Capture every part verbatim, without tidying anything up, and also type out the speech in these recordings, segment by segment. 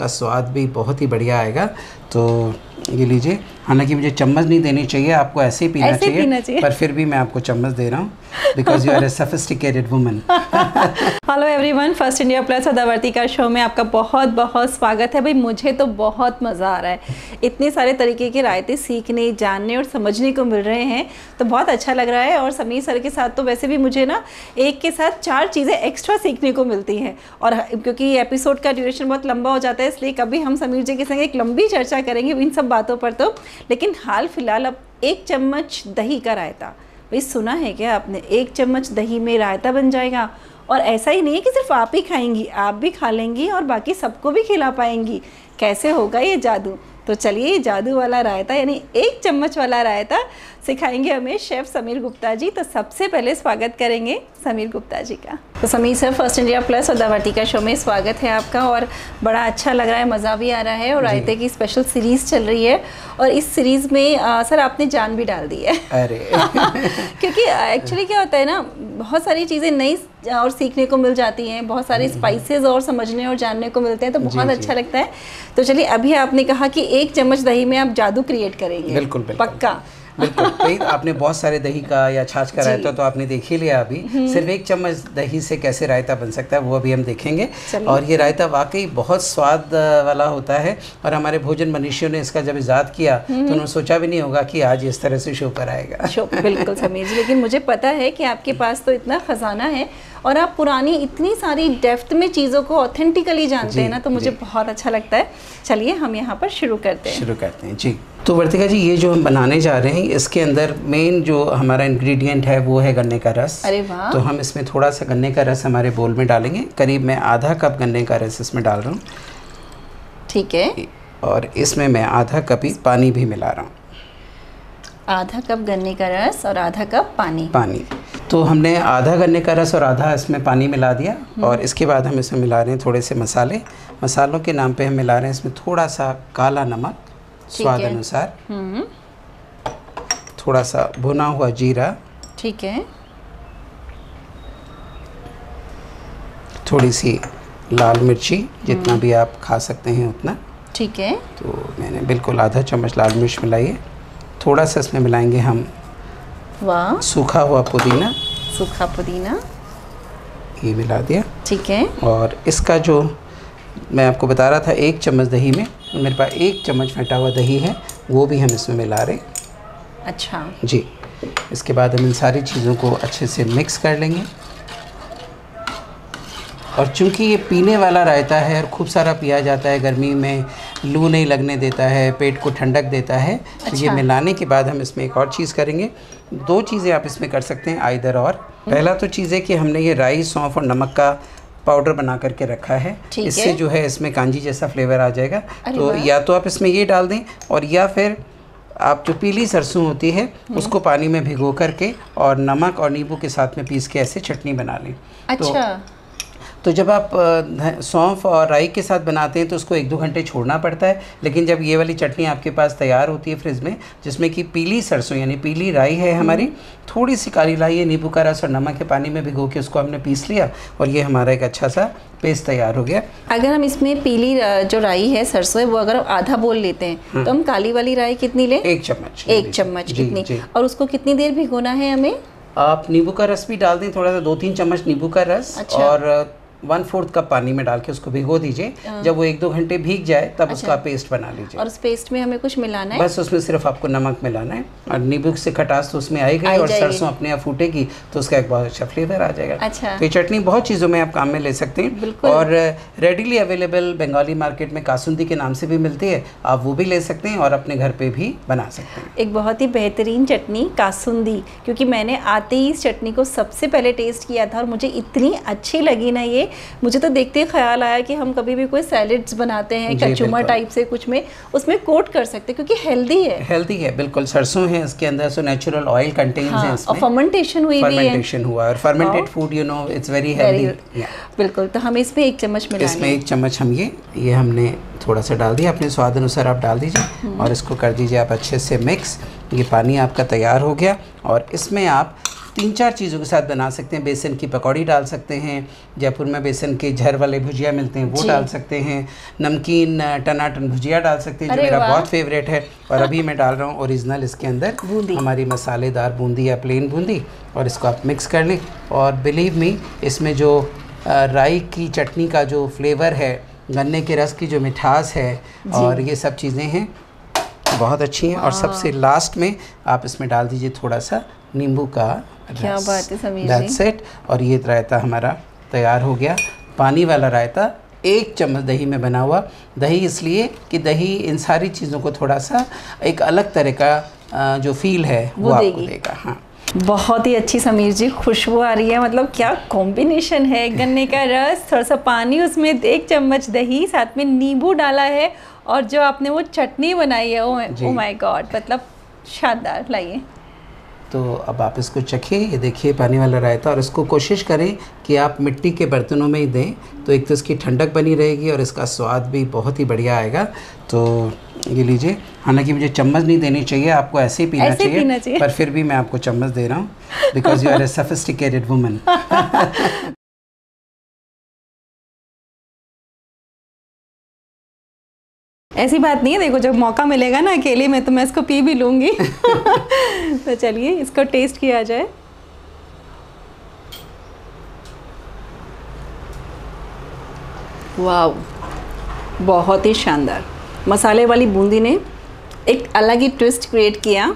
इसका स्वाद भी बहुत ही बढ़िया आएगा। तो ये लीजिए, हालांकि मुझे चम्मच नहीं देनी चाहिए, आपको ऐसे ही पीना, ऐसे चाहिए, पीना चाहिए, पर फिर भी मैं आपको चम्मच दे रहा हूँ because you are a sophisticated woman. Hello everyone, first India plus Sadavartika show में आपका बहुत बहुत स्वागत है। भाई मुझे तो बहुत मज़ा आ रहा है, इतने सारे तरीके के रायते सीखने, जानने और समझने को मिल रहे हैं, तो बहुत अच्छा लग रहा है। और समीर सर के साथ तो वैसे भी मुझे ना एक के साथ चार चीज़ें एक्स्ट्रा सीखने को मिलती हैं। और क्योंकि एपिसोड का ड्यूरेशन बहुत लंबा हो जाता है, इसलिए कभी हम समीर जी के संग एक लंबी चर्चा करेंगे इन सब बातों पर। तो लेकिन हाल फिलहाल अब एक चम्मच दही का रायता, भाई सुना है क्या आपने, एक चम्मच दही में रायता बन जाएगा। और ऐसा ही नहीं है कि सिर्फ आप ही खाएंगी, आप भी खा लेंगी और बाकी सबको भी खिला पाएंगी। कैसे होगा ये जादू? तो चलिए, जादू वाला रायता यानी एक चम्मच वाला रायता सिखाएंगे हमें शेफ़ समीर गुप्ता जी। तो सबसे पहले स्वागत करेंगे समीर गुप्ता जी का। तो Sameer sir, first India plus Sadavartika show में स्वागत है आपका। और बड़ा अच्छा लग रहा है, मज़ा भी आ रहा है। और रायते की स्पेशल सीरीज़ चल रही है और इस सीरीज़ में आ, सर आपने जान भी डाल दी है। अरे क्योंकि एक्चुअली क्या होता है ना, बहुत सारी चीज़ें नई और सीखने को मिल जाती हैं, बहुत सारे स्पाइसेस और समझने और जानने को मिलते हैं, तो बहुत जी, अच्छा जी. लगता है। तो चलिए, अभी आपने कहा कि एक चम्मच दही में आप जादू क्रिएट करेंगे। बिल्कुल बिल्कुल पक्का। बिल्कुल। भाई आपने बहुत सारे दही का या छाछ का रायता तो आपने देख ही लिया अभी, सिर्फ एक चम्मच दही से कैसे रायता बन सकता है वो अभी हम देखेंगे। और ये रायता वाकई बहुत स्वाद वाला होता है। और हमारे भोजन मनीषियों ने इसका जब इजाद किया तो उन्होंने सोचा भी नहीं होगा कि आज इस तरह से शो पर आएगा। शो बिल्कुल समीर जी, लेकिन मुझे पता है कि आपके पास तो इतना खजाना है और आप पुरानी इतनी सारी डेप्थ में चीज़ों को ऑथेंटिकली जानते हैं ना, तो मुझे बहुत अच्छा लगता है। चलिए हम यहाँ पर शुरू करते हैं शुरू करते हैं जी। तो वर्तिका जी, ये जो हम बनाने जा रहे हैं इसके अंदर मेन जो हमारा इंग्रेडिएंट है वो है गन्ने का रस। अरे वाह। तो हम इसमें थोड़ा सा गन्ने का रस हमारे बोल में डालेंगे, करीब मैं आधा कप गन्ने का रस इसमें डाल रहा हूँ। ठीक है। और इसमें मैं आधा कप ही पानी भी मिला रहा हूँ। आधा कप गन्ने का रस और आधा कप पानी पानी तो हमने आधा गन्ने का रस और आधा इसमें पानी मिला दिया। और इसके बाद हम इसमें मिला रहे हैं थोड़े से मसाले। मसालों के नाम पे हम मिला रहे हैं इसमें थोड़ा सा काला नमक स्वाद अनुसार, थोड़ा सा भुना हुआ जीरा, ठीक है, थोड़ी सी लाल मिर्ची, जितना भी आप खा सकते हैं उतना, ठीक है। तो मैंने बिल्कुल आधा चम्मच लाल मिर्च मिलाई है। थोड़ा सा इसमें मिलाएंगे हम वाह सूखा हुआ पुदीना, सूखा पुदीना, ये मिला दिया। ठीक है। और इसका जो मैं आपको बता रहा था एक चम्मच दही में, मेरे पास एक चम्मच फेंटा हुआ दही है, वो भी हम इसमें मिला रहे। अच्छा जी। इसके बाद हम इन सारी चीज़ों को अच्छे से मिक्स कर लेंगे। और चूंकि ये पीने वाला रायता है और खूब सारा पिया जाता है, गर्मी में लू नहीं लगने देता है, पेट को ठंडक देता है, अच्छा। तो ये मिलाने के बाद हम इसमें एक और चीज़ करेंगे। दो चीज़ें आप इसमें कर सकते हैं, आइदर और। पहला तो चीज़ है कि हमने ये राई, सौंफ और नमक का पाउडर बना करके रखा है, इससे है? जो है इसमें कांजी जैसा फ्लेवर आ जाएगा। तो या तो आप इसमें ये डाल दें, और या फिर आप जो पीली सरसों होती है उसको पानी में भिगो करके और नमक और नींबू के साथ में पीस के ऐसे चटनी बना लें। अच्छा। तो, तो जब आप सौंफ और राई के साथ बनाते हैं तो उसको एक दो घंटे छोड़ना पड़ता है, लेकिन जब ये वाली चटनी आपके पास तैयार होती है फ्रिज में, जिसमें कि पीली सरसों यानी पीली राई है हमारी, थोड़ी सी काली लाई है, नींबू का रस और नमक के पानी में भिगो के उसको हमने पीस लिया, और ये हमारा एक अच्छा सा पेस्ट तैयार हो गया। अगर हम इसमें पीली जो राई है, सरसों है, वो अगर आधा बोल लेते हैं तो हम काली वाली राई कितनी लें? एक चम्मच। एक चम्मच कितनी? और उसको कितनी देर भिगोना है हमें? आप नींबू का रस भी डाल दें, थोड़ा सा, दो तीन चम्मच नींबू का रस। अच्छा। और वन फोर्थ कप पानी में डाल के उसको भिगो दीजिए। जब वो एक दो घंटे भीग जाए तब अच्छा। उसका पेस्ट बना लीजिए। और उस पेस्ट में हमें कुछ मिलाना है? बस उसमें सिर्फ आपको नमक मिलाना है, और नींबू से खटास तो उसमें आएगी, और सरसों अपने आप फूटेगी तो उसका एक बहुत अच्छा फ्लेवर आ जाएगा। अच्छा। तो ये चटनी बहुत चीज़ों में आप काम में ले सकते हैं। और रेडीली अवेलेबल बंगाली मार्केट में कासुंदी के नाम से भी मिलती है, आप वो भी ले सकते हैं और अपने घर पे भी बना सकते हैं। एक बहुत ही बेहतरीन चटनी कासुंदी, क्योंकि मैंने आते ही इस चटनी को सबसे पहले टेस्ट किया था और मुझे इतनी अच्छी लगी ना ये, मुझे तो देखते ही ख्याल आया कि हम कभी भी कोई सैलेड्स बनाते हैं कचुम्बर टाइप से कुछ में, उसमें कोट कर सकते हैं, क्योंकि हेल्दी है। हेल्दी है बिल्कुल, सरसों है इसके अंदर, सो नेचुरल ऑयल कंटेन्स है इसमें, और फर्मेंटेशन हुई भी है। फर्मेंटेशन हुआ, और fermented food you know it's very healthy. बिल्कुल। तो हम इसमें एक चम्मच मिलाएंगे। इसमें एक चम्मच हम ये ये हमने थोड़ा सा डाल दिया, अपने स्वाद अनुसार आप डाल दीजिए, और इसको कर दीजिए आप अच्छे से मिक्स। ये पानी आपका तैयार हो गया, और इसमें आप तीन चार चीज़ों के साथ बना सकते हैं। बेसन की पकौड़ी डाल सकते हैं, जयपुर में बेसन के झर वाले भुजिया मिलते हैं वो डाल सकते हैं, नमकीन टनाटन भुजिया डाल सकते हैं जो मेरा बहुत फेवरेट है। और अभी मैं डाल रहा हूँ ओरिजिनल इसके अंदर हमारी मसालेदार बूंदी या प्लेन बूंदी, और इसको आप मिक्स कर लें। और बिलीव मी, इसमें जो राई की चटनी का जो फ्लेवर है, गन्ने के रस की जो मिठास है, और ये सब चीज़ें हैं बहुत अच्छी हैं। और सबसे लास्ट में आप इसमें डाल दीजिए थोड़ा सा नींबू का रस। क्या बात है समीर जी। That's it. और ये रायता हमारा तैयार हो गया। पानी वाला रायता, एक चम्मच दही में बना हुआ। दही इसलिए कि दही इन सारी चीज़ों को थोड़ा सा एक अलग तरह का जो फील है वो, वो आपको देगा। हाँ, बहुत ही अच्छी समीर जी, खुशबू आ रही है। मतलब क्या कॉम्बिनेशन है, गन्ने का रस, थोड़ा सा पानी, उसमें एक चम्मच दही, साथ में नींबू डाला है, और जो आपने वो चटनी बनाई है, ओ माय गॉड, मतलब शानदार। लाइए तो अब आप इसको चखिए। ये देखिए पानी वाला रायता, और इसको कोशिश करें कि आप मिट्टी के बर्तनों में ही दें, तो एक तो इसकी ठंडक बनी रहेगी और इसका स्वाद भी बहुत ही बढ़िया आएगा। तो ये लीजिए, हालांकि मुझे चम्मच नहीं देनी चाहिए, आपको ऐसे ही पीना, ऐसे चाहिए, पीना चाहिए, पर फिर भी मैं आपको चम्मच दे रहा हूँ because you are a sophisticated woman. ऐसी बात नहीं है, देखो जब मौका मिलेगा ना अकेले में तो मैं इसको पी भी लूँगी। तो चलिए इसको टेस्ट किया जाए। वाव, बहुत ही शानदार। मसाले वाली बूंदी ने एक अलग ही ट्विस्ट क्रिएट किया।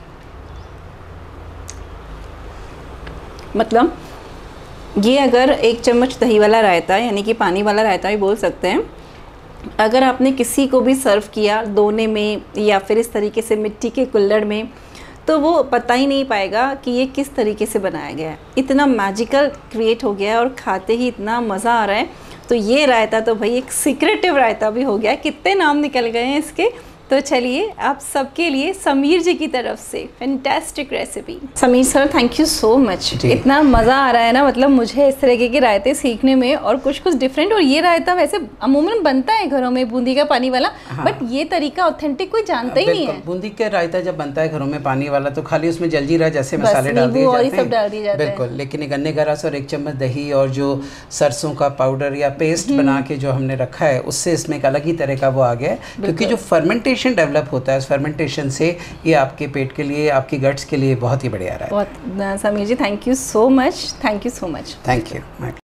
मतलब ये अगर एक चम्मच दही वाला रायता, यानी कि पानी वाला रायता भी बोल सकते हैं, अगर आपने किसी को भी सर्व किया दोने में या फिर इस तरीके से मिट्टी के कुल्हड़ में, तो वो पता ही नहीं पाएगा कि ये किस तरीके से बनाया गया है। इतना मैजिकल क्रिएट हो गया है और खाते ही इतना मज़ा आ रहा है। तो ये रायता तो भाई एक सीक्रेटिव रायता भी हो गया। कितने नाम निकल गए हैं इसके। तो चलिए आप सबके लिए समीर जी की तरफ से fantastic recipe. Sameer sir, thank you so much. इतना मज़ा आ रहा है ना, मतलब मुझे इस तरीके के रायते सीखने में, और कुछ कुछ डिफरेंट। और ये रायता वैसे अमूमन बनता है घरों में बूंदी का पानी वाला, हाँ। बट ये तरीका ऑथेंटिक कोई जानता ही नहीं है। बूंदी का रायता जब बनता है घरों में पानी वाला, तो खाली उसमें जलजीरा जैसे मसाले डाल दिए जाते हैं, डाल दिए जाते हैं। बिल्कुल। लेकिन गन्ने का रस और एक चम्मच दही और जो सरसों का पाउडर या पेस्ट बना के जो हमने रखा है, उससे इसमें एक अलग ही तरह का वो आ गया है। क्योंकि जो फर्मेंटेशन डेवलप होता है, उस फर्मेंटेशन से ये आपके पेट के लिए, आपकी गट्स के लिए बहुत ही बढ़िया रहा है। बहुत Sameer ji, thank you so much, thank you so much. Thank you.